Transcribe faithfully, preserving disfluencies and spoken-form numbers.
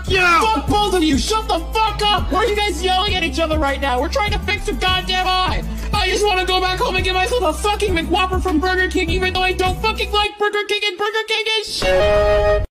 Fuck you! Fuck both of you! Shut the fuck up! Why are you guys yelling at each other right now? We're trying to fix the goddamn eye! I just want to go back home and get myself a fucking McWhopper from Burger King, even though I don't fucking like Burger King, and Burger King is shit!